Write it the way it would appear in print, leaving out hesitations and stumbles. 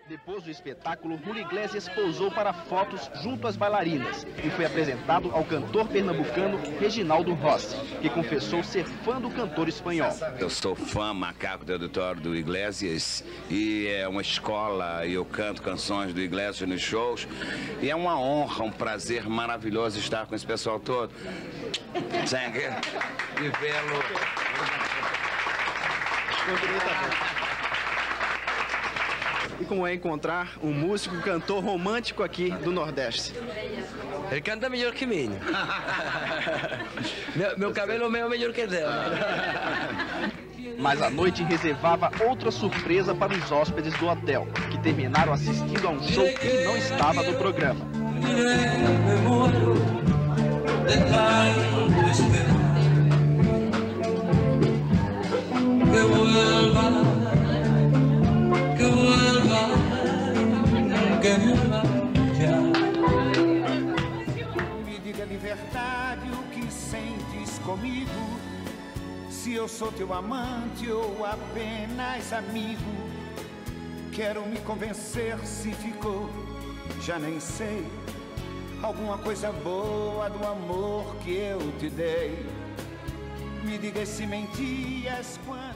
Depois do espetáculo, Julio Iglesias pousou para fotos junto às bailarinas e foi apresentado ao cantor pernambucano Reginaldo Rossi, que confessou ser fã do cantor espanhol. Eu sou fã macaco do auditório do Iglesias e é uma escola e eu canto canções do Iglesias nos shows e é uma honra, um prazer maravilhoso estar com esse pessoal todo. E vê-lo. E como é encontrar um músico, cantor romântico aqui do Nordeste? Ele canta melhor que mim. meu cabelo é melhor que dele. Mas a noite reservava outra surpresa para os hóspedes do hotel, que terminaram assistindo a um show que não estava no programa. Me diga de verdade o que sentes comigo, se eu sou teu amante ou apenas amigo. Quero me convencer se ficou, já nem sei, alguma coisa boa do amor que eu te dei. Me diga se mentias quando